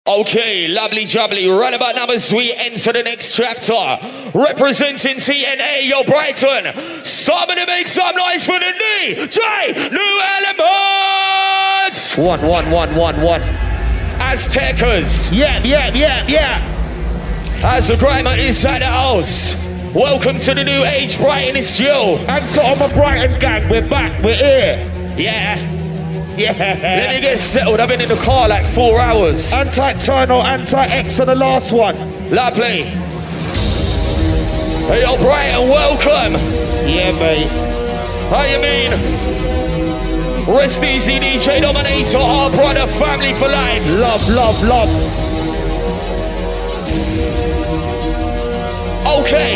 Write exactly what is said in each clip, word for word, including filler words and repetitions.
Okay, lovely jubbly, right about now as we enter the next chapter. Representing T N A, yo Brighton. Somebody make some noise for the D J New Elements! One, one, one, one, one. Aztecas. Yeah, yeah, yeah, yeah. As the Grimer is at the house. Welcome to the new age, Brighton, it's you. And to all my Brighton gang, we're back, we're here. Yeah. Yeah. Let me get settled. I've been in the car like four hours. Anti-Turno, Anti-X on the last one. Lovely. Hey, yo, Brighton, welcome. Yeah, mate. How you mean? Rest easy, D J Dominator, our brother, family for life. Love, love, love. Okay.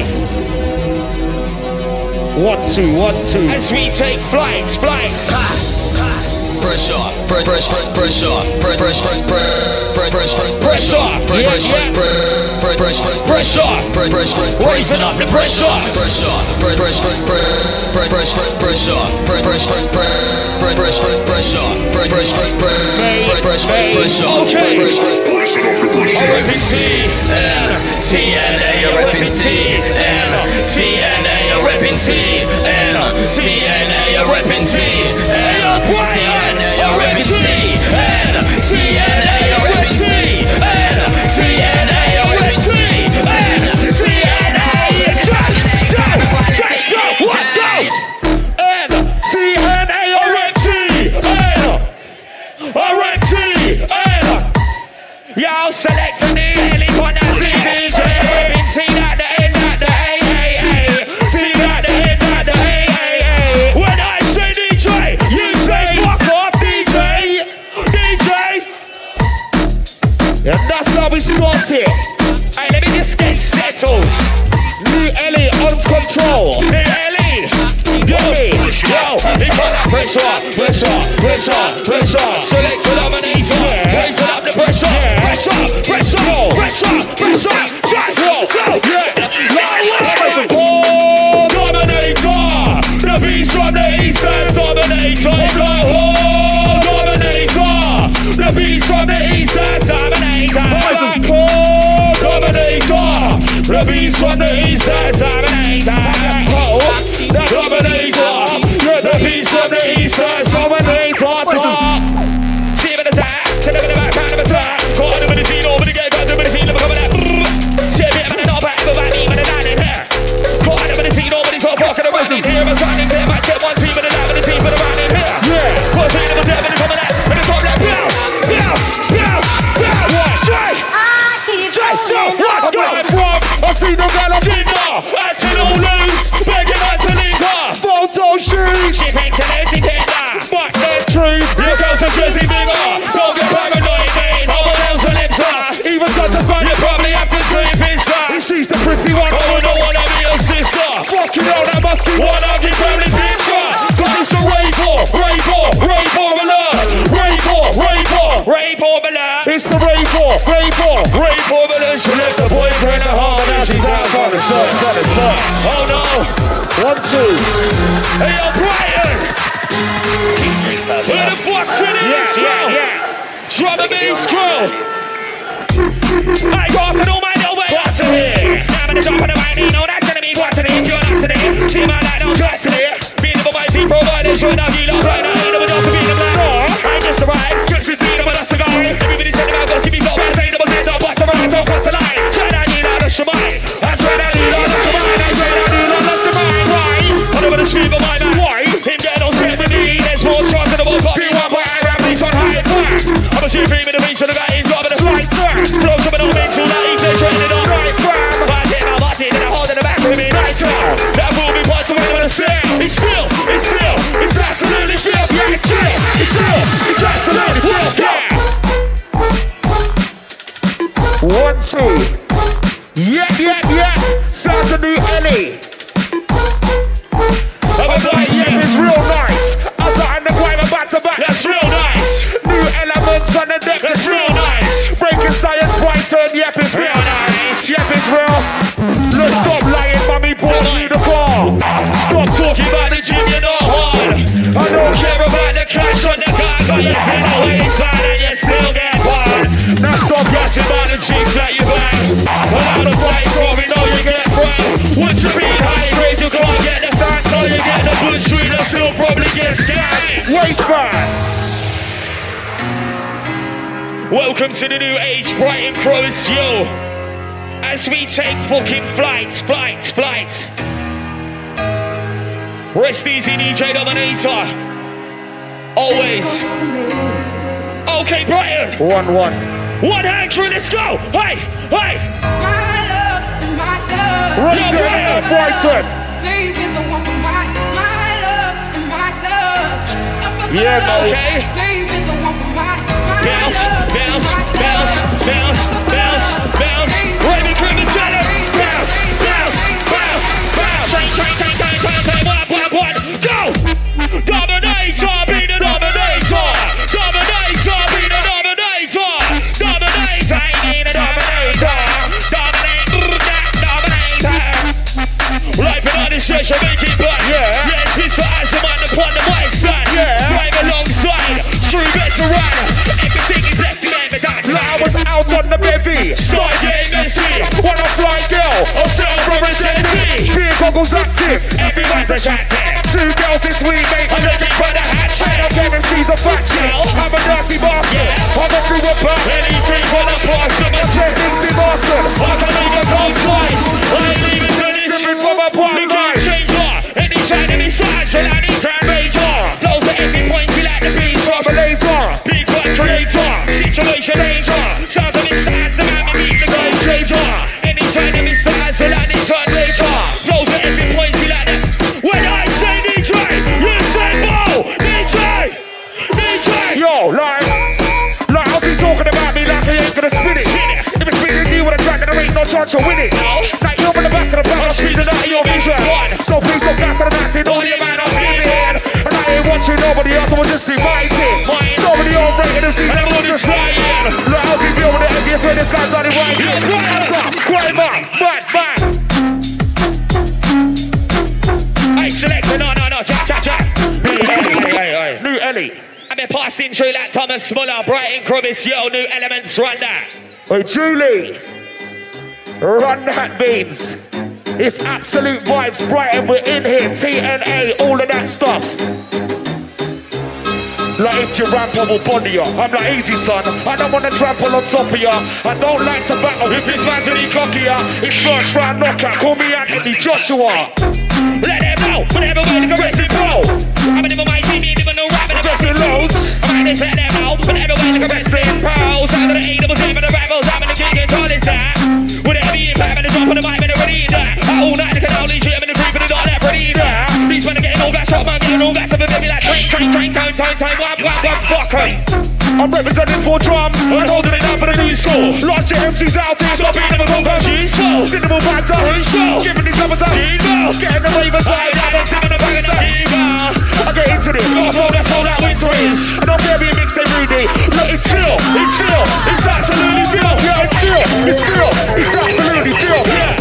One, two, one, two. As we take flights, flights. Ha. Pressure, pressure, pressure, pressure, pressure, pressure, pressure, pressure, pressure, raising up the pressure, pressure, pressure, pressure, pressure, pressure, pressure, okay. Repping T N T N A, repping T N T N A, repping T N T N A, repping T N T N A, repping T N T N A, repping T N T N A, repping T N T N A, jump, jump, jump, jump, what goes? N T N A, repping T N, repping T N. Y'all select a new Ellie on that C D J, repping T at the end, at the A A A, T at the end, at the A A A. When I say D J, you say fuck off, D J, D J. And that's how we start it. Hey, let me just get settled. New Ellie on control. New Ellie, yo, yo, he got that pressure, pressure, pressure, pressure. Select the dominator, raising up the pressure, pressure, pressure, pressure, pressure. Just go, go, yeah. Like, oh, dominator. The beast from the east and dominator. Like, oh, dominator. The beast from the east and dominator. Like, oh, dominator. The beast from the east and dominator. Oh, the dominator. Yeah, the beast from the east and dominator. See him in the back, to the back, kind of attack. Caught him with the team over the gate, got him with the team, never coming out. Shit, bit of a no back, but I need with the nine in here. Caught him with the team over the top, walking around in here. I'm signing there, might get one team with the nine with the team, but around in here. Yeah, caught him with the ten, with the coming out, with the top like, bow, bow, bow, bow. What? Jay! Jay, Joe, what? Going from, I see no girl, I see no. Acting all loose, begging out to link her. Photo shoot, she thinks an empty tender. But the truth, your girl's a Jersey bigger. Don't get paranoid, mate, no one else will enter. Even such a fun, you probably have to sleep inside. She's the pretty one, I don't wanna be your sister. Fucking hell, that must be one ugly family picture. Cause it's a rape or, rape or, rape or alert. Rape or, rape or, rape or alert. It's the rape or, rape or, rape or alert. She left the boyfriend at home, now she's out on the sun, on the sun. Oh no. One, two. Hey, yo, Brighton. Where the fuck's in it? Yeah, yeah, yeah. Drum and bass crew. I got to know my no way out to here. I'm in the top of the mic, you know that's gonna be what to do. You're not today. See my light, don't trust today. Being the my team providers, you're not you, right now. You never know to be the black. I just arrived. Just to see them, that's the guy. Everybody said about us, you be top, I say them, I don't watch the right, don't cross the line. Try that, you know, that's your mind. I try that, you know, that's your mind. I try that, you know, that's your mind. Why? I don't wanna speak of my man. Why? Him get on set with me. There's more chance in the world. Got me one by I rap, he's on high track. I'm a shoot beam in the reach of the guy, he's got with a flight track. Flows up and all mental, that he's been training on right fam. I take my body, then I hold in the back with me, night track. That will be what's the way I'm gonna say. It's real, it's real, it's absolutely real. Yeah, it's real, it's real, it's absolutely real. Yeah. One, two. Yeah, yeah, yeah. Sounds a new Ellie. I'm a boy, yeah, it's real nice. I'm not in the grime, I'm back to back. That's real nice. New elements on the deck, that's real nice. Breaking science, Brighton, yep, it's real nice. Yep, it's real. Let's stop lying, mommy, bought you the car. Stop talking about the gym, you're not hard. I don't care about the cash on the car, but you're in the wayside and you still get one. Now stop That's about the jigs that you bang. Without a fight, so we know you get bang. Once you beat high grade, you can't get the fact. Now you get the bush street, and still probably get scammed. Waistband. Welcome to the new age, Brighton Crows, yo. As we take fucking flights, flights, flights. Rest easy, D J Dominator. Always. Okay, Brighton. One, one. One hand crew, let's go. Hey, hey. My love and my touch. Right there, Brighton. Baby, the one for my, my love and my touch. Yeah, okay. Baby, the one for my, my Bounce, love bounce, and my bounce, touch. bounce, bounce, bounce. Raven Criminella. Bounce, bounce, bounce, bounce. Train, train, train, train, train, train. One, one, one. Go. Dominator, be the dominator. Dominator, be the dominator. Dominator, be the dominator. Dominate, that dominator. Life on this session, make it back. Yeah. Yes, Mister Azaman upon the white stand. Yeah. Drive alongside, true veteran. Everything is left behind the dance. I was out on the bevy. Start getting messy. One a fly girl, I'll sell from a Tennessee. Beer goggles active, everyone's attractive. Two girls this week, mate, I'm looking for the hatchet. I'm getting C's a fat chill. I'm a nasty bastard. Yeah. I'm a through a bar. Anything for the boss. I'm a chasing the bastard. I can leave a gold twice. I ain't leaving to this shit from a party game changer. Anytime, any size, and anytime major. Flows at every point, you like the beat from a laser. Big one creator, situation danger. Sounds of his stands, the man will beat the game changer. Anytime, any size, and anytime major. Flows at every point, you like the. When I say D J, you say Mo! D J! D J! Yo, like, like, how's he talking about me like he ain't gonna spin it? If it's spinning you with a track, there ain't no chance of winning. Like, you're in the back of the pack, I'm speeding out of your vision. So please don't gas to the dancing, all your man, I'm giving. And I ain't watching nobody else, I was just inviting. Nobody on breaking them, see them all just flying. Like, how's he feel with the envious when this guy's not right? Yo, quiet man, man, man. Hey, selector, no, no, no, jack, jack, jack. Hey, hey, hey, hey. New Ellie. I've been passing through like Thomas Muller, Brighton Crummis, yo, New Elements, run that. Hey, Julie, run that beans. It's absolute vibes, Brighton, we're in here, T N A, all of that stuff. Like if you ramp, I will body ya. I'm like, easy son, I don't wanna trample on top of ya. I don't like to battle if this man's any cockier. It's first round knockout, call me Anthony Joshua. Let them know, whenever we're the caressing bro. I'm in my team, even no rap in the wrestling loads. I'm at this, let them know, whenever we're the caressing pros. Out of the eight, double seven, the rebels, I'm in the king and tall is that. With a heavy impact, I'm in the drop on the mic, I'm ready in that. All night, I can only shit, I'm in the creep, and the dog, that ready in that. These men are getting all that shot, man, getting all that, to the baby like train, train, train, time, time, time, one, one, one, fuck em. I'm representing for drums, and holding it up for the new school. Large M Cs out here, so being them a compound useful. Cinnamon banter, giving these numbers up, getting the ravers right, I'm sitting in the bag of the I get into this, got a flow, that's all that winter is. And I'm there being mixed, they Rudy. Look, it's still, it's still, it's absolutely still, yeah, it's still, it's still, it's absolutely still, yeah.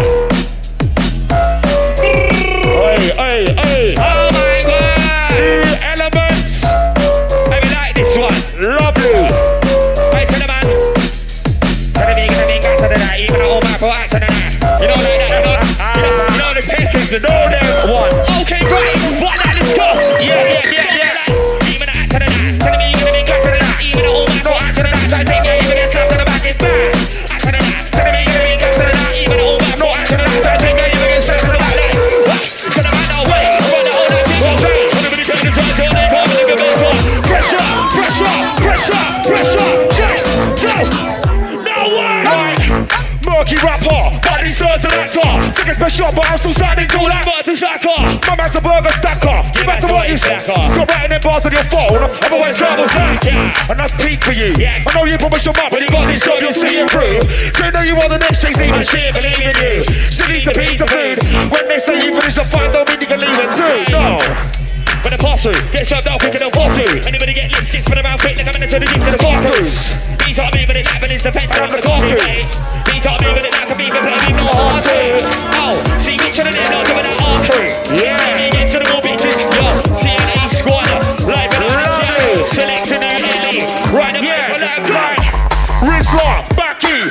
Hey, hey, hey. Oh my God. New Elements. I really like this one. Lovely. Hey, to the man. To the vegan, to the vegan, to the night. Even a home for act to the night. You know that, you know, you know, you know the takers, you know them. One. Okay, great. What now, let's go. Yeah, yeah, yeah, yeah. Even a act to the night. To the vegan, to the vegan, to the night. Even a home for act to the night. So I take you, even get slapped to the back, it's bad. Act to the night. To the vegan, to the vegan, to the night. Even a home for act to the night. So I take you, even get slapped to the back. Pressure, pressure, pressure, pressure, check, check, no way! Murky rapper, body serves an actor. Take a special, but I'm still sounding cool like Martin Sacker. My man's a burger stacker, you better what you say. Stop writing them bars on your phone, otherwise trouble sack. And that's peak for you. I know you promised your mum, but you got this job, you'll see it through. So you know you want the next thing's even shit, believe in you. She needs the pizza food. When they say you finish the fight, don't mean you can leave it too. No. When the pass through, get served out quicker than pass through. Anybody get lips, skits for the round quick, like I'm in the deep to the car cruise. These are moving it like when it's the pen time for the car crew. These are moving it like a beaver, but I'm not hard to. Oh, see which of the name not doing that archery. Yeah, me get to the more bitches. Yo, T N A squad, live in the show. Select a new Ellie, right up yeah, for that grind. Rizla, back in,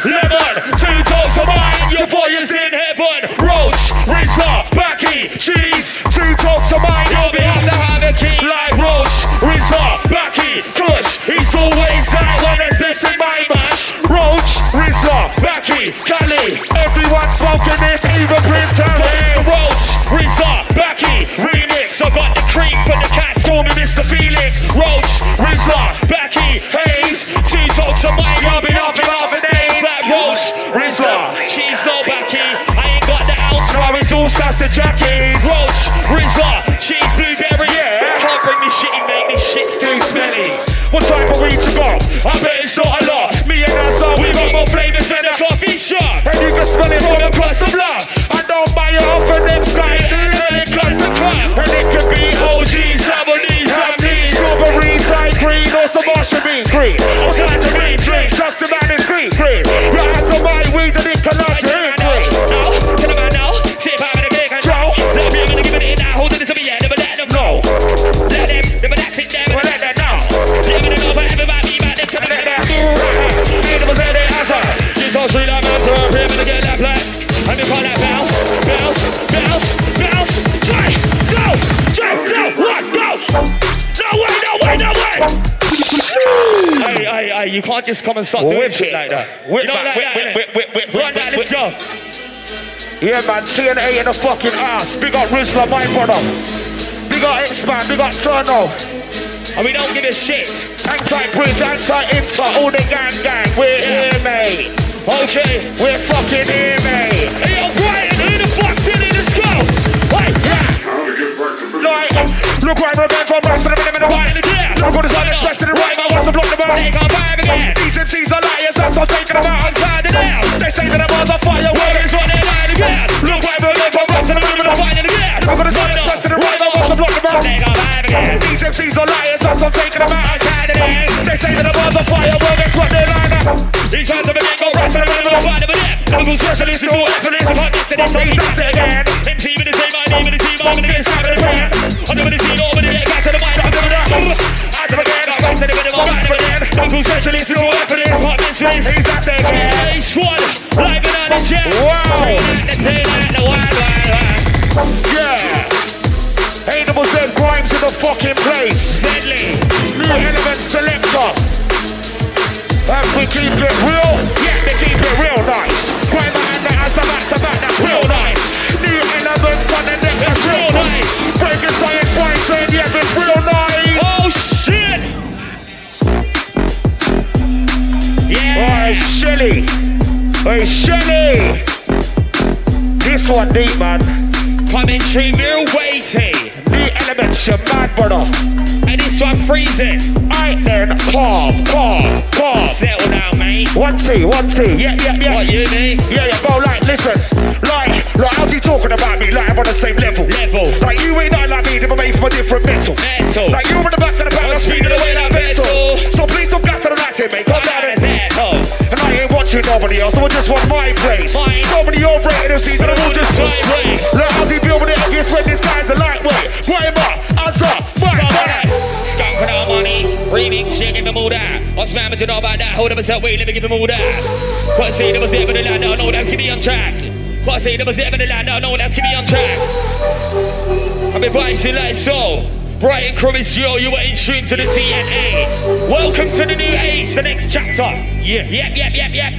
Two talks of mine. You'll be have to have a key. Like Roach, Rizla, Backy, Kush. He's always out when there's this in my mash. Roach, Rizla, Backy, Cali. Everyone smoking this, even Prince Harry. Roach, Rizla, Backy, remix. I got the creep for the cats, call me Mister Felix. Roach, Rizla, Backy, Hayes. Two talks of mine. You'll be have to have a name. Like Roach, Rizla, cheese no Backy. I ain't got the ounce. Now it's all stars to Jackies. Roach, Rizla, cheese blueberry. Yeah, can't bring this shit in, mate. This shit's too smelly. What type of weed you got? I bet it's not a lot. Me and Asa, We got more flavors than a coffee shop. and you can smell it from across the block. I don't buy it off the next guy. And it comes to crap. And it could be O G, some of these, some of these. Strawberries, light green, or some Marshall bean green. Or tangerine drink, just a man is green, green. Right out of my weed and it can not drink green. Now, tell them I know. See if I'm in a big control. Let me, I'm gonna give it in now. Hold it to me, yeah. Never let them know. Let them, never let it down. Well, let that know. Never let them know. Everybody back there. Tell them that. Hey, there was a day answer. She's all street, I'm out to her. I'm gonna get that black. Let me call that bounce, bounce, bounce, bounce. Try, go, jump, jump, one, go. No way, no way, no way. Hey, hey, hey, you can't just come and start doing Whip shit it. like that. Whip You don't back, like whip, that, whip, innit? whip, whip, whip, Right now, let's go. Yeah, man, T N A in the fucking ass. Big up Rizla, my brother. Big up X-Man, big up Turno. And we don't give a shit. Anti-bridge, anti-inter, all the gang gang. We're Yeah. here, mate. Okay. We're fucking here, mate. Hey, yo, Brian, who the fuck's in it? Let's go. Wait, Yeah. Like, look right, we're going from rest of the minute in the white. yeah. Look what is on the best in the right, man, wants to block the bar. They got five again. These M Cs are liars, that's all taking them out. I'm tired of them. They say that I'm on the fire. Where is what they're lying again? Look right, we're going from rest of the minute in the white. Fighting again. Look what is on the best in the right, man, wants to block the bar. They got five again. These M Cs are liars, that's all taking them out. I'm tired of them. They say that I'm on the fire, well, guess what they're lying up. These guys have been go right to the middle of the fight of them. Local specialists who are police and can't get to this. So he's not it again. M T with the same, my name with the team, I'm gonna get stabbed in the brain. I'm doing the scene over the head, back to the mic, I'm doing that. Out of again, I'm right to the middle of the fight again. Local specialists who are police and can't get to this. He's not there again. Hey, squad, live and on the jet. Wow. The tail and the wild, wild, wild. Yeah. Ain't double Z Grimes in the fucking place. Deadly. New element selector. And we keep it real. Yeah, they keep it real nice. Grime and the ass of back to back, that's real nice. New element fun and then that's real nice. Breaking science points saying yeah, it's real nice. Oh shit! Yeah! Hey, Shelly. Hey, Shelly. This one deep, man. Coming through real weighty. New elements, your mad brother. And this one freezing. Aight then, calm, calm, calm. Settle down, mate. One T, one T, yeah, yeah, yeah. What you mean? Yeah, yeah, bro, like, listen. Like, like, how's he talking about me? Like, I'm on the same level. Level. Like, you ain't not like me, they were made from a different metal. Metal. Like, you're in the back of the back, I'm speeding away like metal. So please don't gas to the lights here, mate. Come down and Metal. And I ain't watching nobody else, so I just want my place. Mine. Nobody overrated M Cs, and I will just My way. like, how's he building it against when this guy's a lightweight? Why him up, hands up, back, back. Skunk for our money. Remix, shit, give them all that. What's man, but you know about that? Hold up a wait, let me give them all that. Can't say there was ever the land, no, no, that's keep me on track. Can't say there was ever the land, no, no, that's keep me on track. I've been vibes you like so. Brian Crummis, yo, you were in tune to the T N A. Welcome to the new age, the next chapter. Yeah, yep, yep, yep, yep.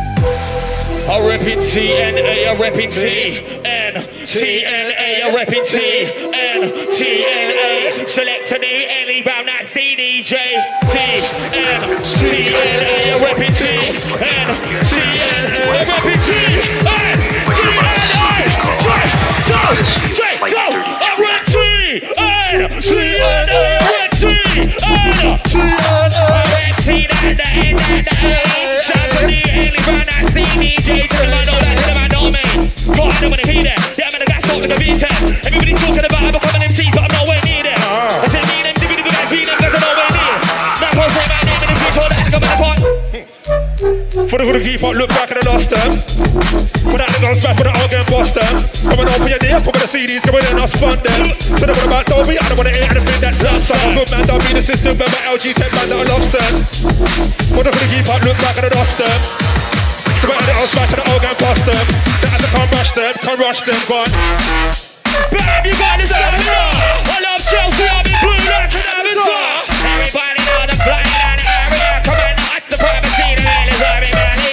I'm repping T N A, I'm repping T N T N A, I'm repping T N T N A. Select a new Ellie Brown, that's C D J. T N T N A, I'm repping T N T N A, I'm repping T N T N A. J, J, J, J, I'm repping T N T N A, I'm repping T N T N A. I'm repping T N A. Shout to the Ellie Brown, that's C D J. Tell them I know that, tell them I know me. God, I don't wanna hear that. Yeah, man, I got something to beat them. Everybody talking about I'm becoming M Cs, but I'm nowhere near them. I said, me them, diggity, diggity, beat them, cause I'm nowhere near. Now, I say my name in the bitch, all that, come in the pot. For the good keep up, look back at the lost them. For that, the guns back, for the all game boss them. Come on, open your knee, come on the C Ds, come on and I'll spun them. So they want about Dolby, I don't wanna hear anything that's lost. I'm a good man, don't be the system, but my L G ten man that I lost them. For the good keep up, look back at the lost them. So we're at the house back to the old gang boss them. They had to come rush them, come rush them, go on. Bam, you got this Avatar. I love Chelsea, I'm in blue like an Avatar. Everybody know the flying out the area. Come on, that's the privacy, the man is everybody.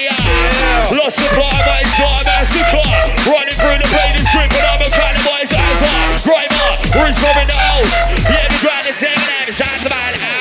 Lost supply, but it's not a massacre. Running through the plane and strip, but I'm a kind of boy's eyes on. Grimer, Rich in the house. Yeah, the grind is taking out, shots about it.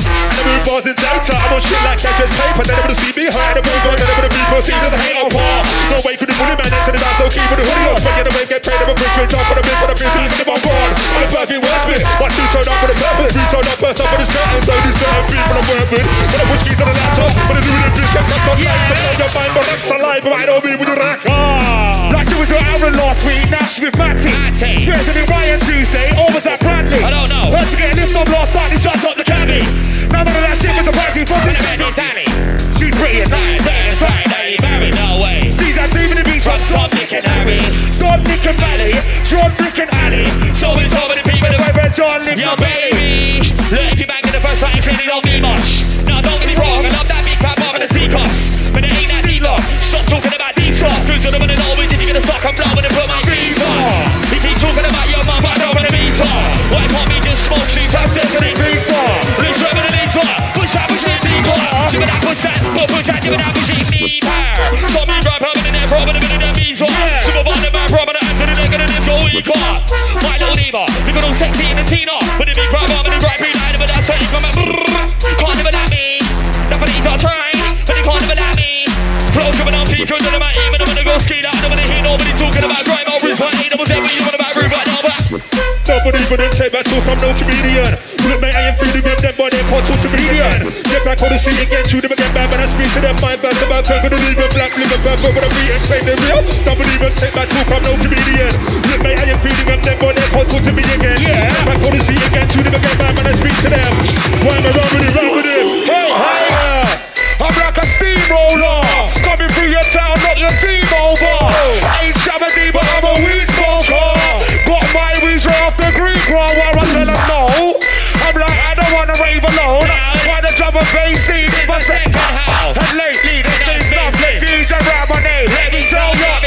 Bars in data, I'm on shit like I just tape. And they never see me high, the move on, they never be proceeded to hang on par. No way could the bully man into the dance, no key with the hoodie on. But yeah, the wave get paid, I'm a quick switch off for the bit, for the business, and I'm on. I'm a perfect wordsmith, but two turned up for the purpose. Three turned up first up for the certain, so these certain people I'm working. But I put keys on the laptop, but I do it in this, get cut on life. But your mind, but that's alive, but I don't mean with the rack. Like it was your Aaron last week, Nash with Matty. President Ryan Tuesday, or was that Bradley? I don't know. First to get a lift off last night, he shots up the cabby. None of that shit was a party from the Danny. She's pretty and nice. That's right, they married, no way. She's that team in the beach from Tom, Nick and Harry. John, Nick and Valley. John, Nick and Ali. So it's over the people that Where John, Nick Yo, and Valley. baby. Look, if you're back in the first time, clearly don't need much. Now, don't get me wrong, I love that big crap off in the sea cups. But it ain't that deep long. Stop talking about deep talk. Cause I don't wanna know when you're gonna suck and blow when I put my greens on. You keep talking about your mum, but I don't wanna meet her. Why can't we just smoke two times to the greens on? Let's rub it in the meter. Push that, push it, deeper. Give it that, push that. But push that, give it that, push it, deeper. Got me right, rubbing in there, rubbing in that meter. Super on the back, rubbing it to the neck, and then go weaker. My little neighbor, we got all sexy in the Tina. With the big crab, rubbing the right beat, but that's how you come back. Can't never let me. Nothing needs our trying, but they can't never let me. Flow coming on peakers and my aim, and I'm gonna go ski down. I'm gonna hear nobody talking about grime or wrist. I ain't never said what you want about Rude right now, but nobody but them take back talk, I'm no comedian. Look, mate, I am feeling them, them boy, they can't talk to me again. Get back on the seat and get through them again, bad, but I speak to them, my bad, about turn, gonna leave them black, live a bad, but when I beat and play them real. Nobody but take back talk, I'm no comedian. Look, mate, I am feeling them, them boy, they can't talk to me again. Yeah. Get back on the seat and get through them again, bad, but I speak to them. Why am I wrong with it, wrong with it? Hey, higher! I'm like a steamroller, coming through your town, knock your team over. I ain't Shabba-Dee, but I'm a weed smoker. Got my weeds right off the Greek wall where I tell them no. I'm like, I don't wanna rave alone. Why the drum and bass scene in my second house? And lately, there's been some confusion around my name. Let me tell ya,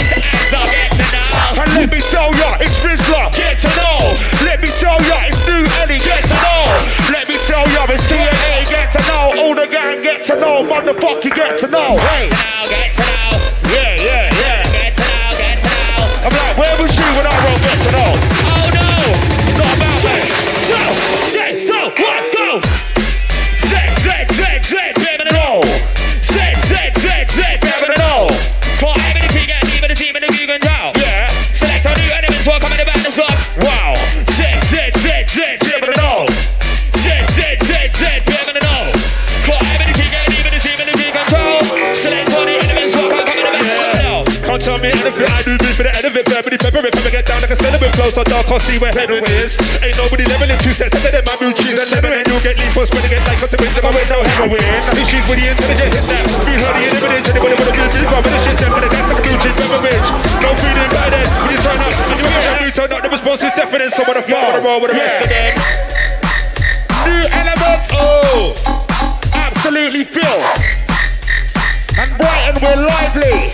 and let me tell ya, it's Rizla, get to know. Let me tell ya, it's New Ellie, get to know. Let me tell ya, it's T N A, get to know. All the gang, get to know. Motherfucker, get to know. Hey, get to know. yeah, yeah, yeah. Get to know, get to know. I'm like, where was you when I wrote get to know? Oh no! Not about me. Two, get to one, go! Zed, zed, zed, zed, baby, the roll. Zed, zed, zed, zed, baby, the roll. For every team, get deep in the team in the vegan down. Yeah. Select our new elements, welcome in the back, the top. Wow. Zed, zed, zed, zed, baby, the roll. Zed, zed, zed, zed, baby, the roll. For every team, get deep in the team in the vegan down. Select our new elements, welcome in the back, the top. Can't tell me anything, I do this for the end of it, peppery pepper, if I get down, I can stand a bit close, so dark, can't see where heading is. Ain't nobody leveling two steps, ahead of them, my blue cheese and lemon, and you'll get leaf for spreading it like cause the wings are going no heroin. I think she's really intelligent, hit that. Be honey in evidence, anybody wanna do this, but with the shit set for the gas, like a blue cheese, pepper bitch. No feeling by then, when you turn up, when you hear that blue turn up, the response is definite, so what the fuck, wanna roll with the rest of them. New elements. Oh! Absolutely Phil. And Brighton, we're lively.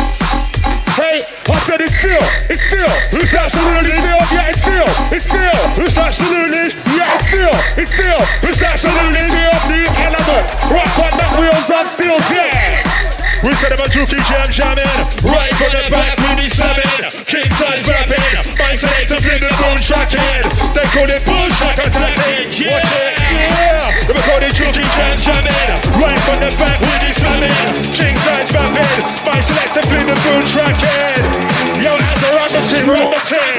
Hey, I said it's still, it's still, it's absolutely still, yeah, it's still, it's still, it's absolutely, yeah, it's still, it's still, it's absolutely still, the element, rock on the wheels on stills, yeah. We said about Juki jam jamming, right from the back, we be slamming, king size rapping, my selects and flip the boom tracking, they call it boom track attacking, yeah, yeah. We call it Juki jam jamming, right from the back, we be slamming, king size rapping, my selects and flip the boom tracking. Yo, that's a rocket team, rocket team.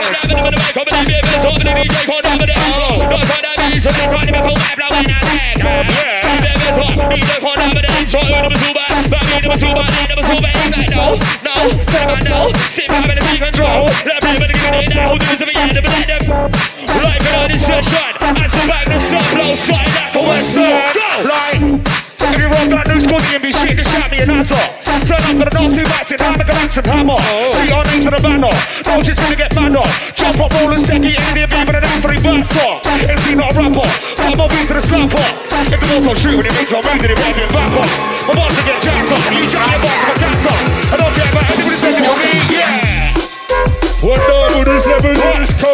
No, no, no, sit back in the big control. Let me get it now. Do this at the end of it. Life in on this session. As the back, the sun blows, side like a west. Go! Like, if you rock that new school, you can be shit to shout me an answer. Turn up to the nasty bites in hand like a Maxim hammer. See our names to the banner. No, just gonna get mad off. Jump up, roll and steady, and the beat, but an answer reverse off. M C not a rapper. Come on, beat to the slapper. If the ball's on shoot, when you make your move, then it might be a back off. I'm about to get jacked up. You try your box to get up. I don't care about anybody's looking for me, yeah. What nobody's ever done is come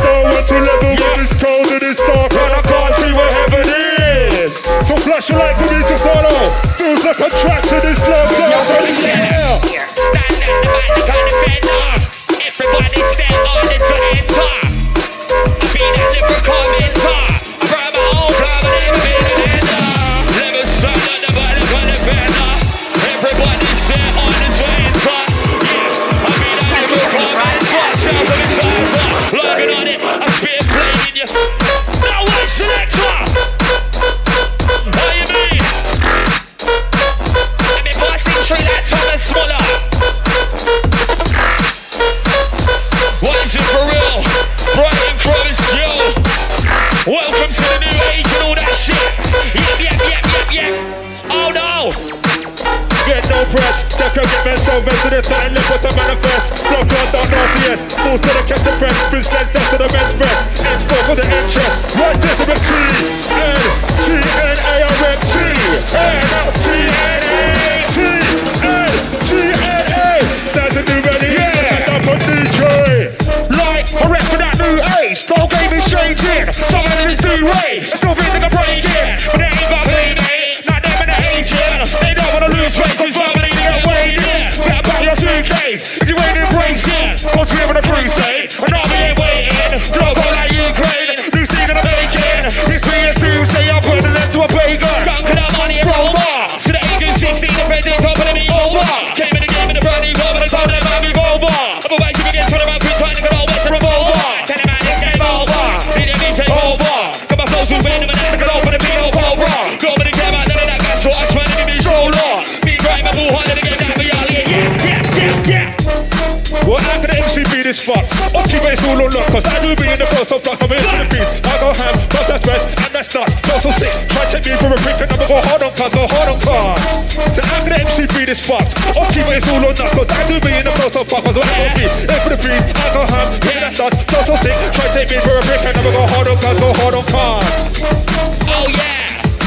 lower to level when it's cold and it's dark and I can't see where heaven is. So flash your light for me to follow. Feels like a track to this love. Yeah, stand at the back, the kind of fender. Everybody stand on it to enter. I be that lyrical mentor. I brought my own blood, but never been an ender. Never stand at the back, the kind of fender. Everybody stand on it to enter. Yeah, I be that lyrical mentor. Shout to the sizer, logging on it. I spit playing you. Now what's the next one? How you mean? Let me pass it straight like Thomas Smaller. What is it for real? Brian Cross, yo. Welcome to the new age and all that shit. Yep, yep, yep, yep, yep. Oh no. Get no press, that can get messed over to the time, live what I manifest. Block on down R T S, force to the catch the press, bitch legs down to the men's breath. H four for the interest, right there to the T, N, T, N, A, R, M, T, N, T, N, A, T, N, T, N, A. Sounds a new ready, yeah, up on D J. Like, I rap for that new age. The whole game is changing. Some of them is new race. Still think they can break it, but they ain't got play, mate. Not them in the aging. They don't wanna lose weight, cause family get weighed in. Better pack your suitcase if you ain't embracing. Cause we're on a crusade, and now we ain't waiting. Flow go like Ukraine, new seed in the making. This me is Tuesday, I'm putting it to a pagan. Skunk and that money and roll bar. So the age of sixteen, the president's opening me over. Came in the game in the brand new war, but I told them I'd be over. Otherwise you can get put around, quick trying to get all west and revolver. Tell them man, it's game over. Did it mean take over? Got my flows with wind, and I can open the big old cobra. Go over the came out, none of that gas, so I swear to be stroller. Big grime, my bull harder to get that for y'all, yeah, yeah, yeah, yeah. Well, how can the M C be this fucked? Occupy it's all on lock, cause I do be in the first of block. I'm in the beat, I go ham, but that's rest, and that's nuts. Not so sick, try to check me for a brick, and I'ma go hard on cars, go hard on cars. So how can the M C be this fucked? Occupy it's all on lock, cause I do be in the first of block, cause when I go beat, in for the beat, I go ham, yeah, that's nuts. Not so sick, try to take me for a brick, and I'ma go hard on cars, go hard on cars. Oh yeah.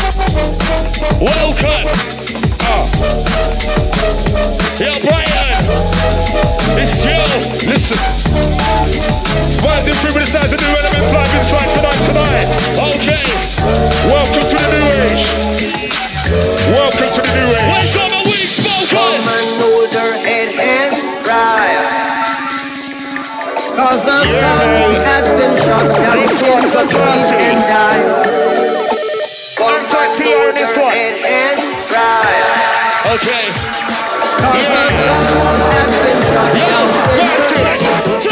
Welcome. Ah. Yo, Brian. It's you. Listen. Rising through with the size of new elements live inside tonight, tonight. Okay. Welcome to the new age. Welcome to the new age. Where's all my weak smokers? Woman, hold her head and cry. Cause her Yeah. son had been shot down in the street and died. Woman, hold her head and cry. Okay. Cause her son had been shot down in the street and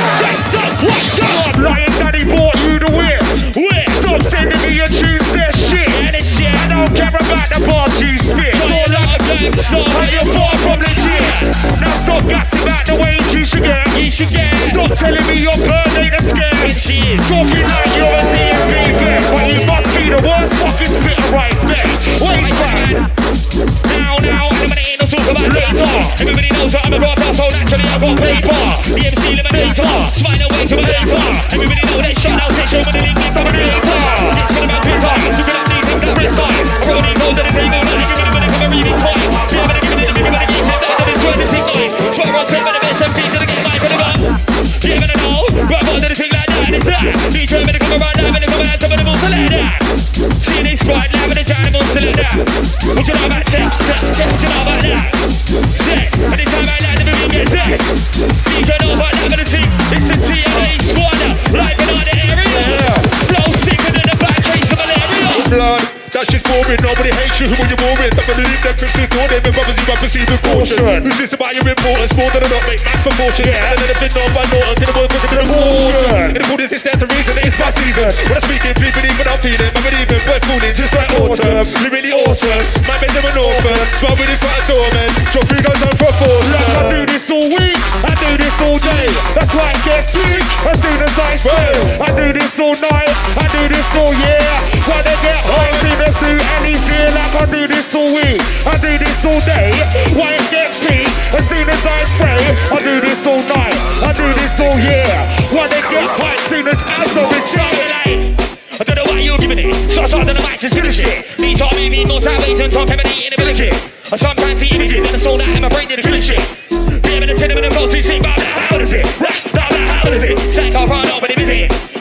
died. Lion Daddy bought you the whip. Whip. Stop sending me your tunes, their shit. And it's shit. I don't care about the bars you spit. All like a gang song. How you far from legit. Now stop gassing about the ways you should get. You should get. Stop telling me your bird ain't a scare. And she is. Talking like you're a D M V vet, but you must be the worst fucking spitter right there. Wait, man. Now, now, everybody ain't no talk about later. Everybody knows that I'm a rapper, so naturally I got paper. The M C eliminator, smile away to a later. Everybody know they shut out session when they link me dominator. It's all about Twitter, looking at these things that wrist on. I'm rolling gold at the table, and I give it a minute from a remix point. Yeah, but I give it a minute, everybody keep it down to this twenty-six noise. Swear on tape, but the best M Cs to the game, I put it on. Yeah, but I know, grab on to the thing like that, it's that. D J, when they come around, now, when they come around, some of them will select that. See this squad, now, when they try to move, select that. What you know about tech, tech, tech, what you know about that? Set, anytime I land, the movie gets set. D J knows about that, but the team, it's the T N A squad, live in all the area. Flow sicker than the back case of malaria. Blood, that shit's boring. Nobody hates you when you're boring. Don't believe them fifteen to them. If brothers you might perceive with caution. Who's this about your importance? More than a lot, make math for fortune. Yeah, and then if it's not by Norton, get a work with a bit of water. In accordance, it's there to reason, it's my season. When I'm speaking, please believe what I'm feeling. I'm believing, but fooling, just like autumn. You're really awesome. My men's are an orphan. Smile really fat dormant. Your free goes on for a force. Like I do this all week, I do this all day. That's why it gets big as soon as I spray. I do this all night, I do this all year. When they get high, see the suit and he's here like I do this all week. I do this all day, why it gets big as soon as I spray. I do this all night, I do this all year. When they get high, as soon as I saw it shine. I don't know why you're giving it. So I started on the mic to finish it. These are me being more sideways than Tom Kennedy in a billicket. I sometimes see images and I saw that and my brain did a finish shit. Be able to tell them in the flow to sing about that. How does it? Rap, now that how does it? Sack off, run over the busy.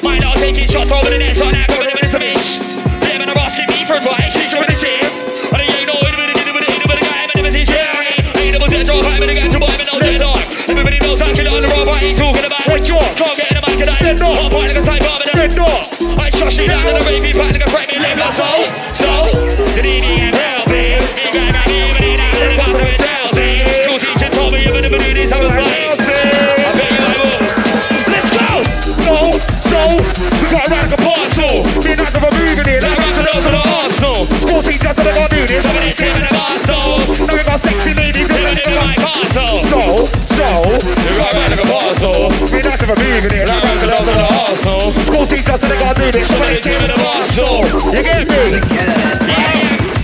got around like a parcel. Be nice if I'm moving it, like round to those of the Arsenal. School teachers that I gotta do this. Some of these team in the Arsenal. Now we got sexy ladies living in my castle. So, so, you got around like a parcel. Be nice if I'm moving it, like round to those of the Arsenal. School teachers that I gotta do this. Some of these team in the Arsenal. You get me? Yeah.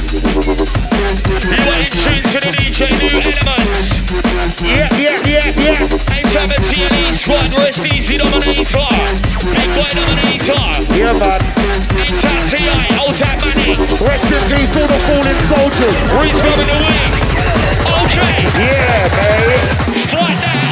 You are in tune to the D J New Elements. Yeah, yeah, yeah, yeah. Ain't time to T L E squad, rest easy dominator. Big boy dominator. Yeah, man. Ain't time T I, old time money. Rest in peace to the fallen soldiers. Reserve in the wing. Okay. Yeah, baby. Fight that.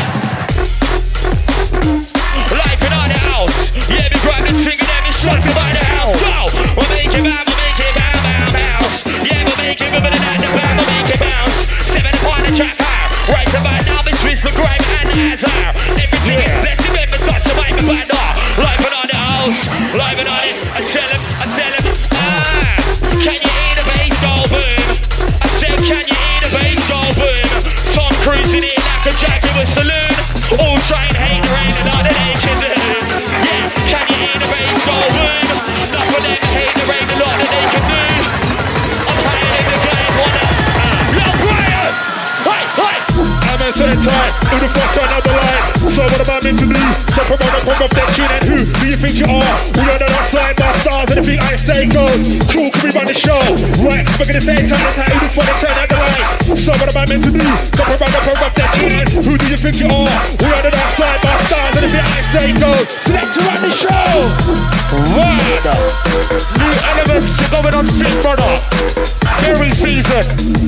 Life in the house. Yeah, we grab the thing and then we shut it by the house. Go. We'll make it bounce, we'll make it bounce, bounce, bounce. Yeah, we'll make it moving and the band, we'll make it bounce. Seven upon the track high. Right about now, it's Swiss, the grime and Azar. Everything is blessed, remember, touch the mic, the band off. Live in the house, live in it. I tell him, I tell him, ah, can you hear the bass go boom? I said, can you hear the bass go boom? Tom Cruise in it like a Jaguar saloon. All trying to hate the rain and all that they can do. Yeah, can you hear the bass go boom? Enough of them hate the rain and all that they can do. I'm higher than the guy wanna. Yo, Brian! Hey, hey! I'm in certain time, who the fuck's on the line? So what am I meant to do? So promote the pump of that tune and who do you think you are? We are the outside my stars and the thing I say goes. Cool, can we run the show? Right, we're gonna say time, that's how who the fuck turn out the line? So what am I meant to do? So promote the pump of that tune and who do you think you are? We are the outside my stars and the thing I say goes. Select to run the show! Right. New Elements, you're going on sick, brother. Very season.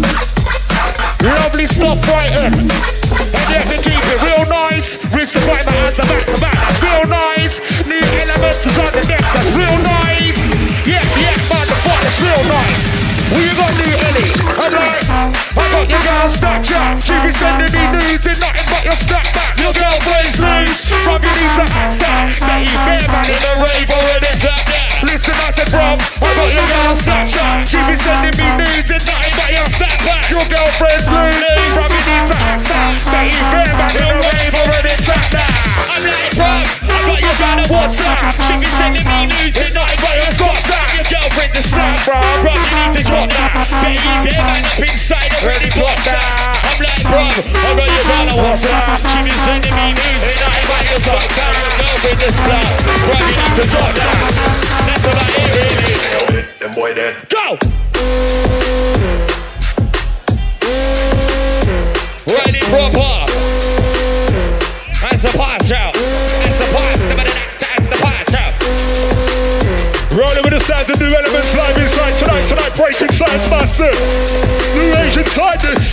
Lovely stuff, Brighton. And you have to keep it real nice. Reach the fight, my hands are back to back. That's real nice. New Elements is on the deck. That's real nice. Yeah, yeah, man, the fuck, that's real nice. Who you got, New Ellie? I'm like, I got your girl stacked up. She be sending me nudes and nothing but your stack back. Your girlfriend's loose. From you need to act that. That you bear man in the rave or in this up there. Listen, I said, bro, I got your girl stacked up. She be sending me nudes and nothing but your stack back. Your girlfriend's loose. From you need to act that. That you bear man in the rave or in this up there. I'm like, bro, I got your girl on WhatsApp. She be sending me nudes and nothing but your stack back. Your girlfriend's a snap, bro. Bro, you need to drop that. Baby, bear man up inside already blocked that. I'm like, bro, I got your girl on WhatsApp. She be sending me nudes and nothing but your stack back. Your girlfriend's a snap. Bro, you need to drop that. That's what I hear, really. Them boy dead. Go! Ready proper. That's the pass out. That's the pass. That's the pass out. Rolling with the sounds of New Elements live inside tonight, tonight breaking science massive. New Asian tightness.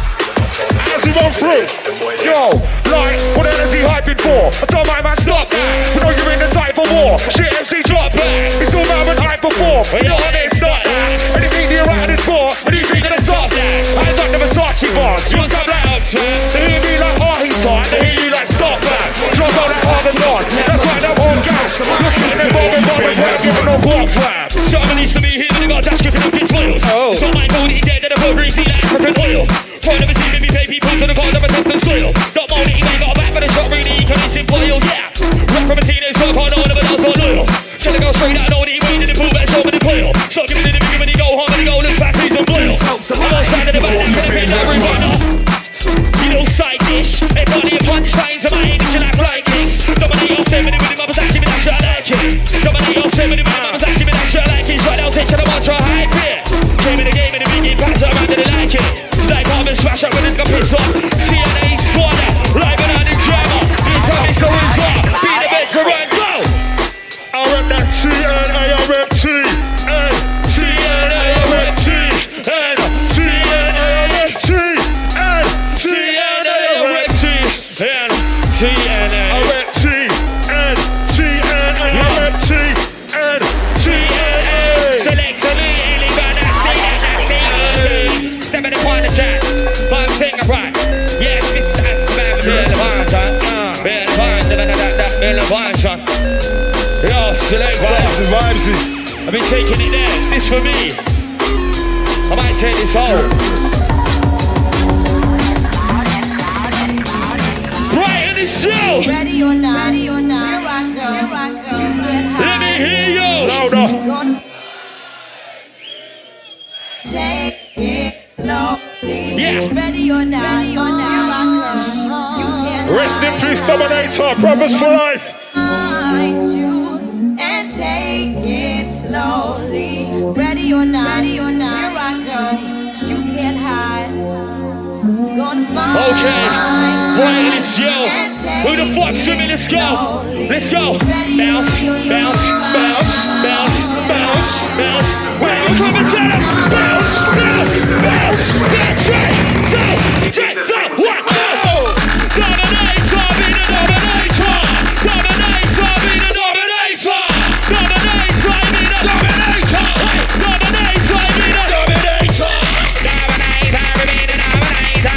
As we run through. Yo, like, what the hell is he hyping for? I told my man, stop that. We know you're in the type for war. Shit, M C, drop back. It's all about when hype before. When you're on it, stop that. And you think you're out of this score, and you think you're gonna stop that. I ain't got the Versace bars. You'll come like up, man. They hear me like, oh, he's on. They hear you like, stop that. Drop out that hard and on. That's why they're all gas. Looking at them bombing bombers, we're giving no block flat. Someone needs to be here, but they got dash skipping up his spoils. Oh. It's not my fault that he dead, that the poor greasy like African oil. Point of a team, me pay people to the cause of a test and soil. Not mold it, he ain't got a back for the shot, really, he can listen loyal, yeah. Rap from a teenage rock, I know never does not loyal. Tell the girl straight out, know that he waited and pull back, show me the coil. So give it to the biggie when he go home and he go look back, he's on boil. I'm outside of the back, that's gonna be everyone up. You little side dish, everybody a punchlines of my English and I fly kicks. Nobody else say with him, with him, I was actually with that shit, I like it. Nobody else say with him, with him, I was actually with that shit, I like it. Right now, take shit, I want to hype it. Came in the game and the biggie pass, I didn't like it. Like Harvey smash up when it got pissed off. T N A squad, live and on the drama. Be Tommy so as well. Be the veteran, go! I rep that T N A, I rep T N T N A, I rep T N T N A, I rep T N T N A, I rep T N T N A. I rep T N T N A, I rep T N T N A. Select to me, Ellie, but that's T N A. Step in the corner, chat. One finger right. Yes, Mister Man, Bill Barton. Bill Barton, Bill Barton. Yo, select Vibes and vibesy. I've been taking it there. This for me. I might take this home. Right in the show. Ready or not, ready or not, here I go, here I go. You get high. Let me Ready or not, here I come. You can't Rest in peace, Dominator, brothers for life. hide you and take it slowly. Ready or not, ready or not, here I come. You can't hide. Gonna find Okay, you right, let's go. and take Who the fuck's with me? Let's go. slowly. Let's go. Ready, Bounce, ready, bounce, bounce, bounce, bounce, bounce. Wait, I'm coming to them. Bounce, bounce, bounce. That's right. Two, check, two, one, oh. Dominator, be the dominator. Dominator, be the dominator. Dominator, be the dominator. Hey, dominator, be the dominator. Dominator, be the dominator.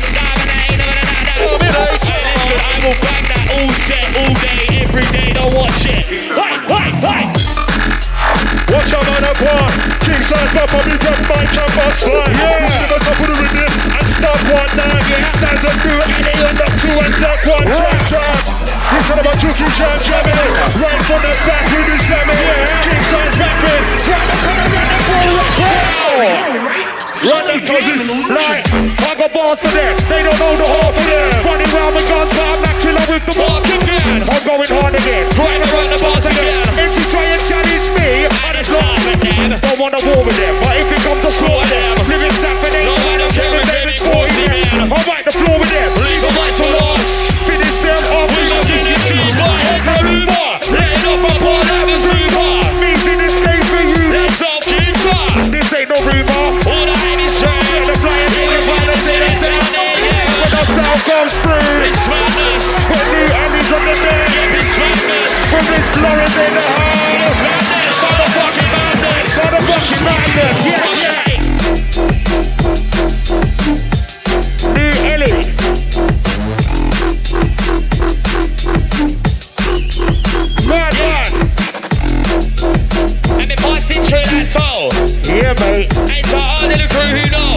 Listen, I will bang that all set, all day, every day, don't watch it. Hey, hey, hey! Watch out, man, up one. King size, but probably just mic and bust line. Yeah. Give us up with the rhythm and stop one now. Yeah. Stands up two and they end up two and step one. Track, track. Listen about Juki Jam jamming. Right from the back with the slamming. Yeah. King size rapping. Run the corner, run the ball, run Run that cousin. Like, I got bars for them. They don't know the half of them. Running round with guns, but I'm not killer with the mark again. I'm going hard again. Trying to run the bars again. If you try and challenge me, I just Stop with them. don't want to war with them, but if it comes to slaughter them, living staff and No, I don't care if they be forty, man. I'll wipe the floor with them, Leave a right to loss. finish them off We with gon' the get it to my head, no rumor. Letting off a ball, that was rumor. means in this case for you. Let's all get try. This ain't no rumor. All the hate is trying. The flying in the fire, say that when the sound comes through. It's madness. When new enemies on the bed, It's madness. when this Lawrence in the house. Madness. Motherfucking madness. Motherfucking madness, yeah, yeah. New Ellie. Mad man. And me passing through that soul. Yeah, mate. And to all the crew who know.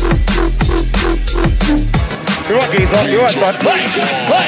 You want geezer? You want son? Hey, hey.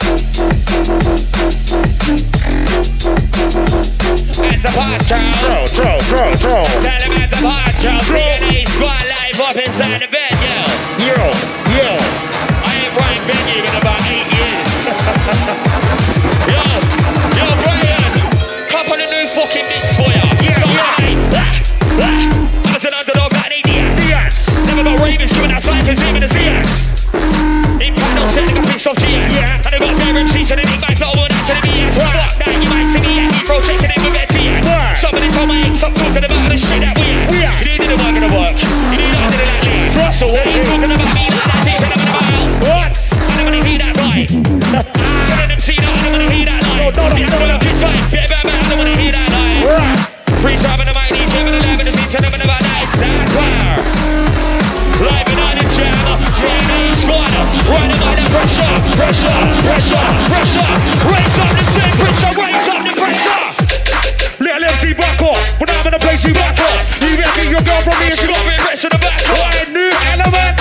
At the part, Charles. Throw, throw, throw, throw. Tell them at the part, Charles. C N A squad live up inside the bed, yo. Yo, yo. I ain't Brian Benny in about eight years. Yo, yo, Brian. Couple of new fucking bits for ya. Yeah, So, yeah. hey, ah, ah. I was an underdog like an idiot. Yes. Never got Ravens doing outside because even the C S. Impact on setting a piece of G S. Yeah. And they got their M C to the big back, not one out to the B S. Fuck that, you might see me at Heathrow checking in with their T S. Right. Somebody told my ex, stop talking about the shit that we had. We had. You didn't work in the work. You didn't know that lead. So what are you talking about me like that? Thinking about What? I don't wanna hear that right. Telling them see that, I don't wanna hear that line. No, no, no, It's no, full no. of good time. Bit about man, I don't wanna hear that line. Right. Free driving the mighty, jamming the lab, and the beat, telling them about that. It's that fire. Live in on the jam, C N A squad, riding by the pressure, pressure, pressure, pressure. Raise up the temperature, raise up the pressure. Little M C back up, but I'm gonna place you back up. You reckon your girl from me is She got me rest in the back. a new element?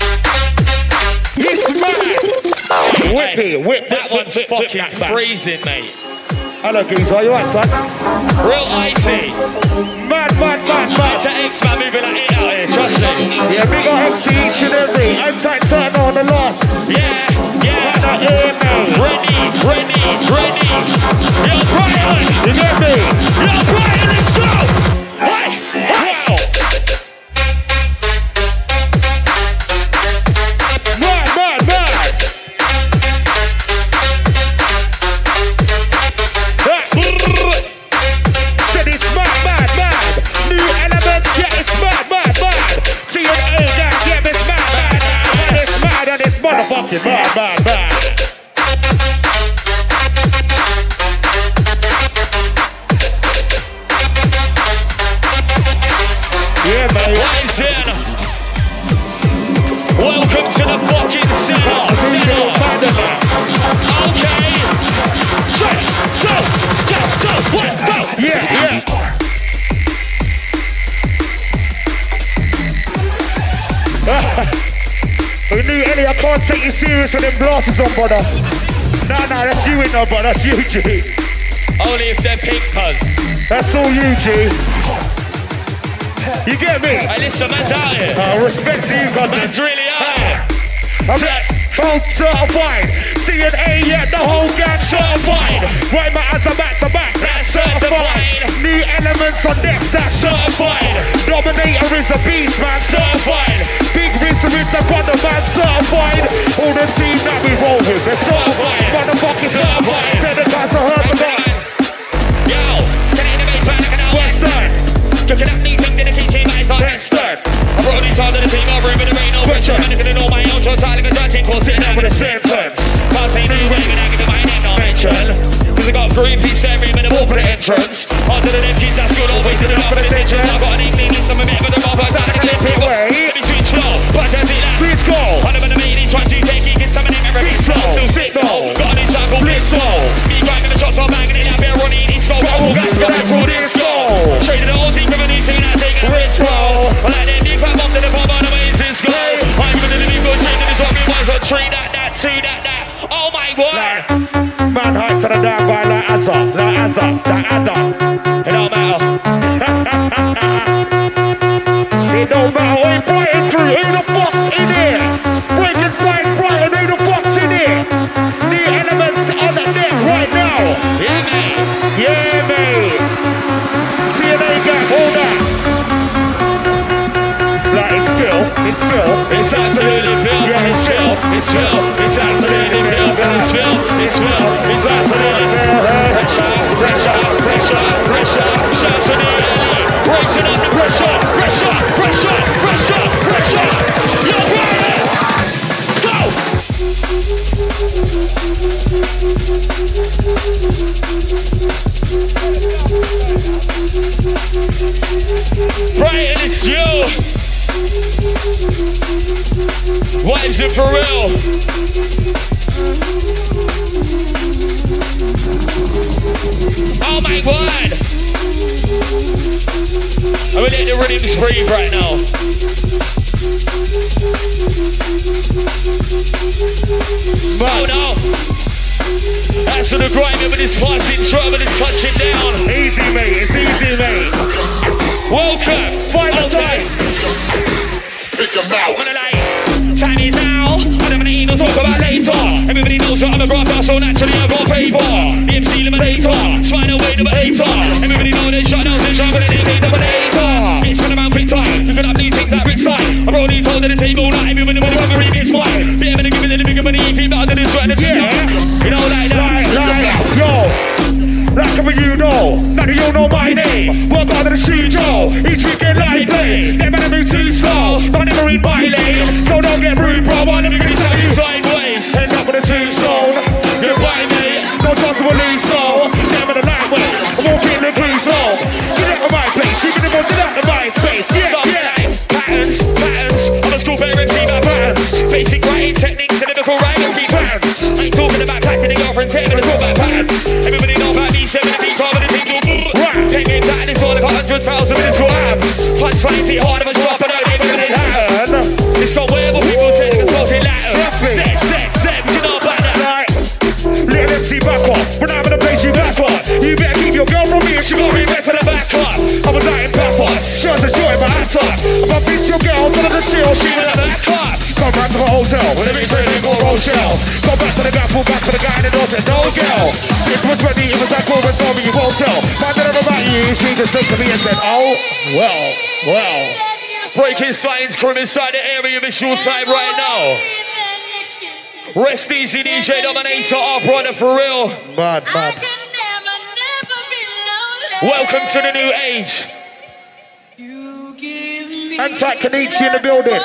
It's mad. Whip it, whip That one's whip, whip, fucking whip that back. freezing, mate. Hello, geezer. You right, son? Real icy. Mad, mad, mad, mad. It's an X-Man moving like it out here, trust me. Yeah, big ol' X to each and every. Outside turn on the loss. Yeah, yeah. Right here now. Ready, ready, ready. Yo, Brian. You get me? Yo, Brian, let's go. Hey, wow. Mad, mad, mad. That brrr. Said it's mad, mad, mad. New elements, yeah, it's mad, mad, mad. C N A, yeah, yeah, it's mad, mad, mad. It's mad and it's motherfucking mad, mad, mad. Yeah, man. Lines in. Welcome to the fucking center. Center. Okay. Three, two, two, two, one, go. Yeah, yeah. We knew Ellie, I can't take you serious when them blasters on, brother. Nah, nah, that's you in there, brother. That's you, G. Only if they're pink, cuz. That's all you, G. You get me? Hey, listen, man's out here. Uh, respect to you, cousin. Man's really out here. I'm like, all certified. C N A, yeah, the whole gang certified. Right, my hands are back to back, that's certified. New elements on next, that's certified. Dominator is the beast, man, certified. Big Mister is the brother, man, certified. All the team that we roll with, they're certified. Motherfucking certified. They're the guys that heard the guys. Yo, can I innovate back like an hour? Western. Looking at me, thinking the kitchen, guys are Western. I brought these out to the team, I'll bring it, there ain't no pressure. I'm looking at all my own shots, I like a judging course, sitting down with a sentence. Can't say no way, but I give my name no mention. Cause I got Greenpeace every minute more for the entrance. After the them kids, that's good, always to the top of the attention. I got an inkling, it's some of me, but the motherfuckers out of the clip people. Let me switch flow, but I see that. Let's go. I'm the meeting, trying to take it, some of them every slow. Still sick though, got a new cycle, blitz slow. Me grinding the shots, I'm banging it out, beer running, it's slow. Bubble guys, got that through this go. Straight to the old team, from a new scene, I take a rich bro. I like them big fat bombs in the bomb, on the way, it's go. I'm gonna do the big go, straight to this one, me boys, I'll trade that, that, two, that, that. Oh my word. Man hype to the damn guy like Azza, like Azza, like Adda. It don't matter. It don't matter. Hey, Brighton crew, who the fuck's in here? Breaking Science Brighton, who the fuck's in here? New elements on the net right now. Yeah, mate. Yeah, mate. C N A gang, hold up. Like, it's Phil, it's Phil. It's absolutely Phil, Yeah, it's Phil, it's Phil, it's absolutely Phil, it's Phil, it's Phil, it's absolutely Phil. Pressure, pressure, pressure, pressure, shouts to the alley, raising up the pressure, pressure, pressure, pressure, pressure. You're Brian! Go! Brian, it's you! Wives it for real. Oh my god! I'm gonna hit the rhythm spree right now. Oh no! That's for the grinding, but it's passing through, but it's touching down. Easy, mate, it's easy, mate. Welcome! Final okay. time. Pick 'em out. I'm gonna like, time is now. I don't wanna eat, no talk about later. Everybody knows that I'm a grapher, so naturally I've got paper. The M C eliminator, spine away the hater. Everybody know they shut down, they shut down, they need dominator. It's gonna mount quick time, you can have new things like rich time. I'm rolling cold at the table, not everybody when the memory is fine. Be able to give it the bigger money, if you better than this right, yeah. You know like that, like, like, yo. Like how you know, none of you know my name. Work out of the studio, each weekend live play. Never to move too slow, but never in my lane. So don't get rude, bro, I'm never gonna tell you sideways. End up with a tombstone, you're by me. No chance to lose soul, never the lightweight. I'm walking the blue soul. Get out of my place, even if I'm get out of my space. Yeah, Something yeah. like patterns, patterns. I'm a school bearer, see my patterns. Basic writing techniques and lyrical writing, see patterns. I ain't talking about tacting the girlfriend's head, but I talk about patterns. Everybody know about me, seven and five and the people. Right, ten games out and it's all about hundred thousand minutes go abs. Punchline, see hard of a drop and I ain't gonna happen. It's not where people say they can talk in Latin. Zed, Zed, Zed, you know about that. Right. Little M C back off, when I'm gonna place you back on. You better keep your girl from me and she got me mess in the back up. I was out in backwards, just enjoy my ass off. If I beat your girl, none of the chill, she in the back up. Go back to the hotel, when every training go Rochelle. Go back to the guy, pull back to the guy in the door, said no girl. It was ready, it was that cool, but told me you won't tell. Find out about you, she just looked at me and said, oh, well, well. Breaking Science crew inside the area, miss your time right now. Rest easy, D J Dominator, our brother for real. Mad, mad. Welcome to the new age. Anti-Kenichi in the building.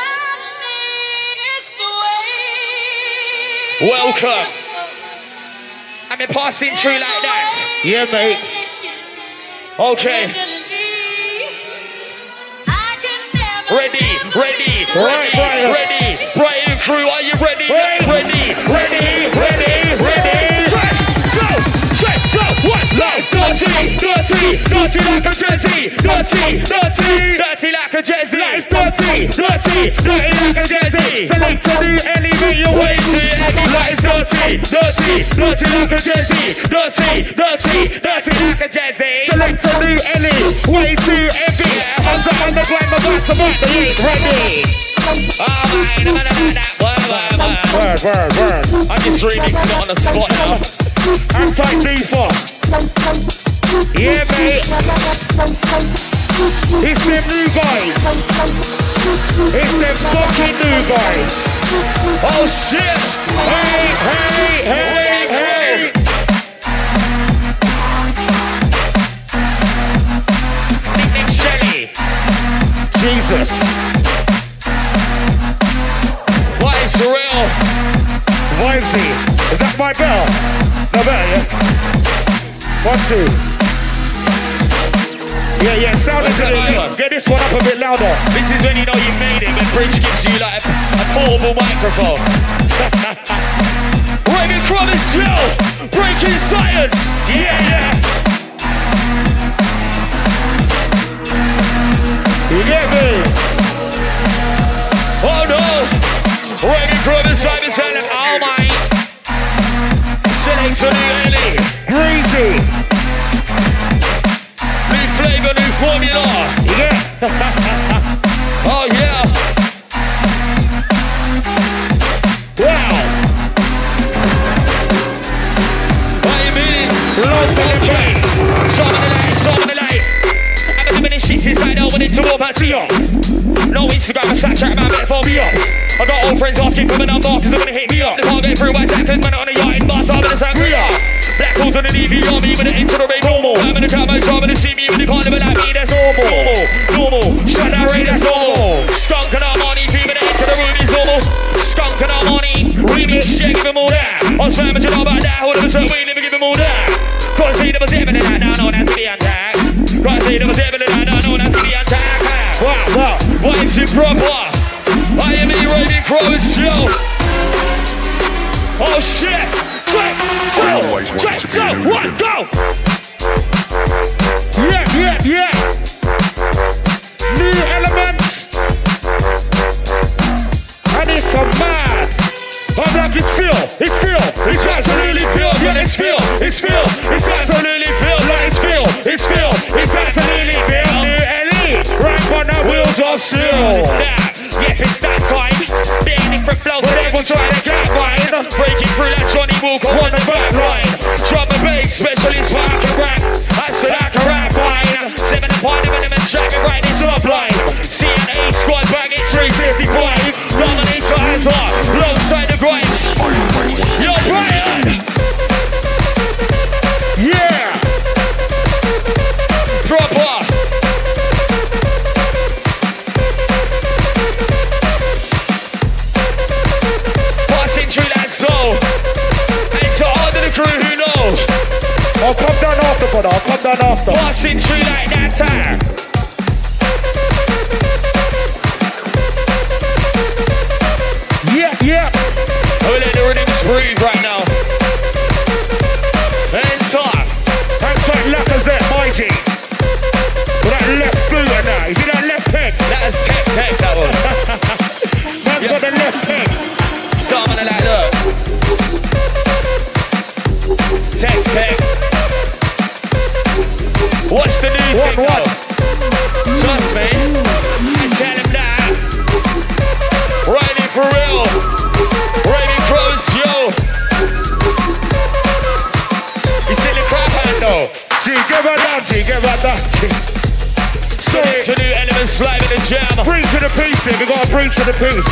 Welcome. I've been passing through like that. Yeah, mate. Okay. Ready, ready, Right, ready, Brian. ready. Brian crew, are you ready? Ready. Ready, ready, ready, ready. Straight, go, straight, go. One, like dirty, dirty, dirty like a Jersey. Dirty, dirty, dirty like a Jersey. Like dirty, dirty, dirty like a Jersey. Select to do elevate your way to any like it's dirty, dirty, dirty like a Jersey. Dirty, dirty, dirty like a Jersey. Select to do Ellie, way too heavy. I'm the underground, my back to back, they ain't ready. Oh man, I'm gonna like that. Well, Word, word, word. I'm just remixing it on the spot now. Anti-Defa. Yeah, mate. It's them new guys. It's them fucking new guys. Oh shit! Hey, hey, hey, hey. Nickname Shelly. Jesus. What is real? Vibesy. Is that my bell? Is that better, yeah? One, two. Yeah, yeah, sound it to the lead. Get this one up a bit louder. This is when you know you made it, when Bridge gives you like a, a portable microphone. Raymond Promise Drill, Breaking Science. Yeah, yeah. You get me? Oh no. Raymond Promise, Simon tell him, oh my. Select to the early. Breezy. New flavor, new formula. Yeah. Oh yeah. Wow. What you mean? Loads of the train. Some of the light, some of the light. I've been doing this shit since I wanted to warm my tea up. No Instagram or Snapchat, man, better phone me up. I got old friends asking for my number, cause they're gonna hit me up. They can't get through WhatsApp, cause man on the yacht in bus, I'm in the sangria. Black holes on the D V R, me with the into the rain, normal. I'm in the crowd, most trying to see me with the carnival like me, that's normal. Normal, normal, shut that rain, that's normal. Skunk and Armani, people that into the room is normal. Skunk and Armani, remix, yeah, give him all that. I was fair, but you know about that, all of a sudden we never give him all that. Can't see there was ever than that, now no, that's the attack. Can't see there was ever than that, now no, that's the attack. Wow, wow, vibes in proper. I am E Raymond Crows, yo. Oh shit. Check, two, check, two, one, go. Yeah, yeah, yeah. New elements. And it's so mad. I'm like, it's feel, it's feel, it's absolutely feel, yeah, it's feel, it's feel, it's absolutely feel, like it's feel, it's feel, it's absolutely feel. New L E, right on the wheels of steel. It's that, yep, it's that time. Being different flows, but everyone trying to get mine. Breaking through like Johnny Walker on the back line. Drum and bass, specialist for I can rap. I said I can rap fine. Seven and pint of them and trapping right this up line. C N A squad banging three sixty-five. Dominator as well, alongside the Grimes. Yo, Brian! Yeah! Proper! Passing through that soul. And to all of the crew who know. I'll come down after, brother, I'll come down after. Passing through like that time. Yeah, yeah. Oh, let the rhythms breathe right now. And talk. Hands like Lacazette, Mikey. With that left boot and that. You see that left peg? That is tech tech, that one. Man's got the left peg. Something like that, look. Tech tech. What's the new What, thing, what? though? Trust me. I tell him that. Riding for real. Riding close, yo. You see the crap hand, though. G, give her that, G, give her that, G. Sorry. To new elements live in the jam. Bring to the piece here, we gotta bring to the piece.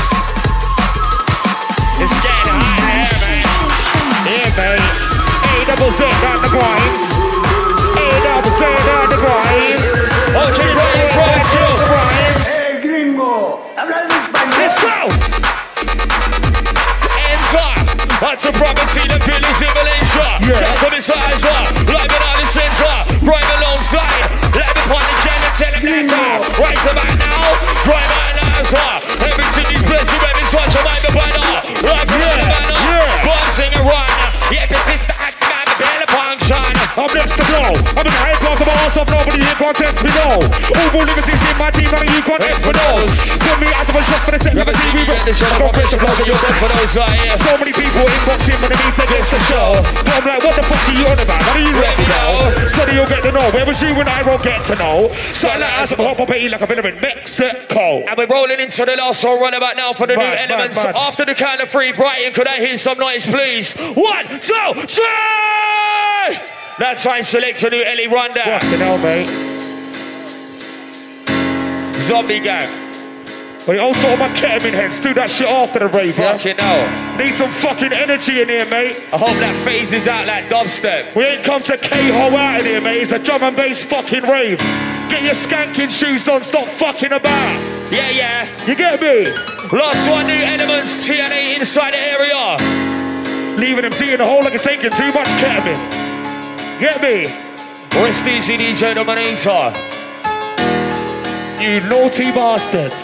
It's getting hot in here, man. Yeah, mate. A double Z down the grinds. A double Z down the grinds. Okay, Riding close, yo. Hey, gringo, habla de español. Let's go! Enter! That's a property, the village in Malaysia. Yeah. Shout to the size up, live in the center, right alongside, live upon the channel, tell him that time. Right about now, right about now, everything is blessed, you every touch of my banner. Right about the banner, yeah. boxing and run. Yeah, this is the act man, the bell function. I'm next to blow. I'm in the high class of all Cause of nobody here can't test me, no. All liberties in my team, none of you can't test me, no. Put me out of a shot for the second, never see me ready. Don't pressure flow, you're dead for those right here. So many people inboxing when they need to get the show. But I'm like, what the fuck are you on about? What are you ready now? So that you'll get to know. Where was you when I won't get to know? Something like as a hop up like I've been in Mexico. And we're rolling into the last one runabout now for the Bad, new bad, elements. bad. After the count of three, Brighton, could I hear some noise, please? One, two, three! That time select a new Ellie Ronda. Fucking hell, mate. Zombie gang. But also all my ketamine heads, do that shit after the rave, yeah? Fucking hell. Need some fucking energy in here, mate. I hope that phases out like dubstep. We ain't come to K-Ho out in here, mate. It's a drum and bass fucking rave. Get your skanking shoes on, stop fucking about. Yeah, yeah. You get me? Last one, new elements, T N A inside the area. Leaving them in the hole like it's taking too much ketamine. Get me? Where's D J D J Dominator? You naughty bastards.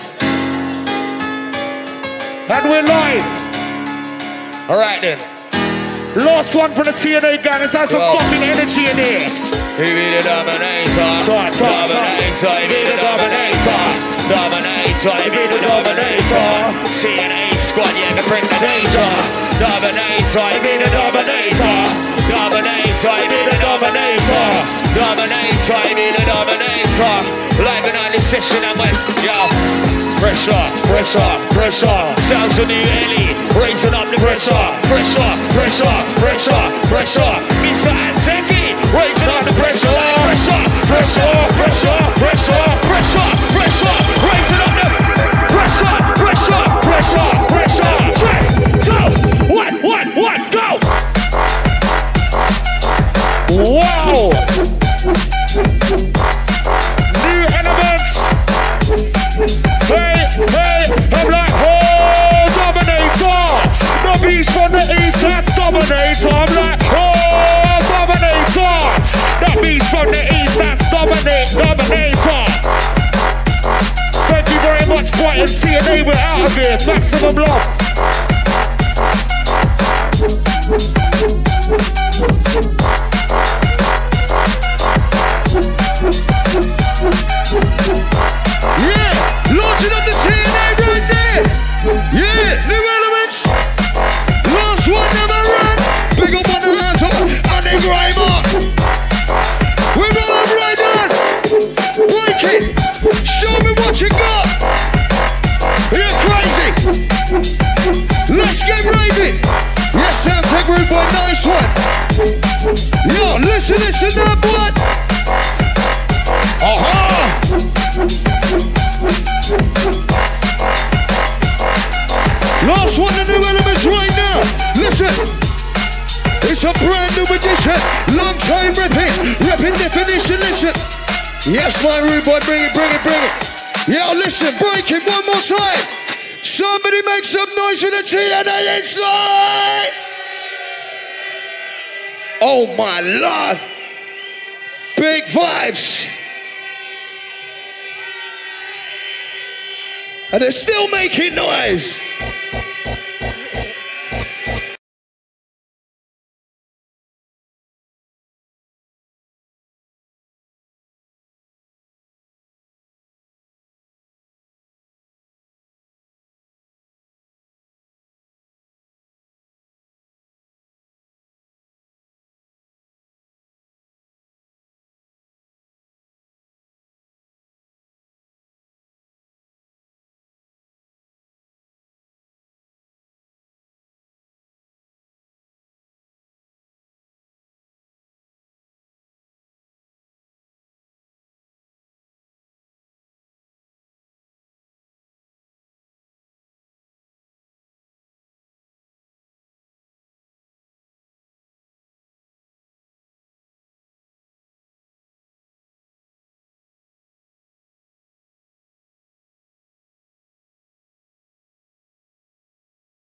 And we're live. All right then. Last one for the T N A gang. Let's have some Well. fucking energy in here. He be the Dominator. Talk, talk, Dominator. He be the Dominator. Dominator. He be the Dominator. T N A squad, yeah, we bring the danger. Dominator. He be the Dominator. Dominator. He be the Dominator. Dominator. He be the Dominator. Live in on this session and went, yo. Pressure, pressure, pressure. Sounds of new Ellie, raising up the pressure. Pressure, pressure, pressure, pressure. Mister Azeki, raising up the pressure. Pressure, pressure, pressure, pressure, pressure, pressure. Raising up the pressure, pressure, pressure, pressure. Three, two, one, one, one, go. Wow! New elements! Hey, hey, I'm like, oh, Dominator! The beast from the east, that's Dominator. I'm like, oh, Dominator! The beast from the east, that's Dominate, Dominator. Thank you very much, Brighton. T N A, we're out of here. Maximum love. Yeah, launching up the T N A right there. Yeah, new elements. Last one never run. Big up on the hands up and the grimer. We're not right on. Break it. Show me what you got. You're crazy. Let's get raving. Yes, sound tech root boy, nice one. Yo, listen, listen up, what? Uh-huh. Last one, the new elements right now. Listen, it's a brand new edition. Long time ripping, ripping definition. Listen, yes, my rude boy, bring it, bring it, bring it. Yeah, listen, break it one more time. Somebody make some noise with the T N A inside. Oh my Lord, big vibes. And they're still making noise.